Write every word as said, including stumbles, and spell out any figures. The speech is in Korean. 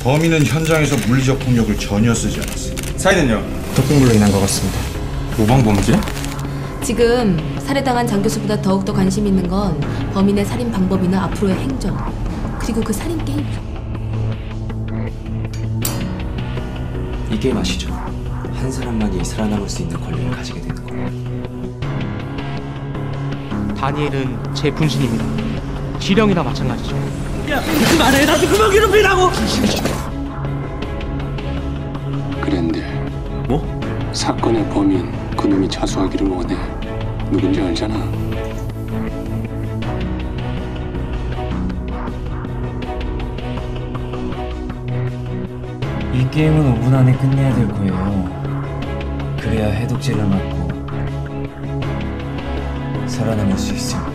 범인은 현장에서 물리적 폭력을 전혀 쓰지 않았어. 사인은요? 도핑물로 인한 것 같습니다. 모방범죄? 지금 살해당한 장 교수보다 더욱더 관심 있는 건 범인의 살인 방법이나 앞으로의 행적, 그리고 그 살인 게임이죠. 이 게임 아시죠? 한 사람만이 살아남을 수 있는 권리를 가지게 되는 거예요. 다니엘은 제 분신입니다. 지령이나 마찬가지죠. 야, 그만해. 나도 그만 괴롭히라고. 그랜델. 뭐? 사건의 범인 그놈이 자수하기를 원해. 누군지 알잖아. 이 게임은 오 분 안에 끝내야 될 거예요. 그래야 해독제를 맞고 살아남을 수 있어요.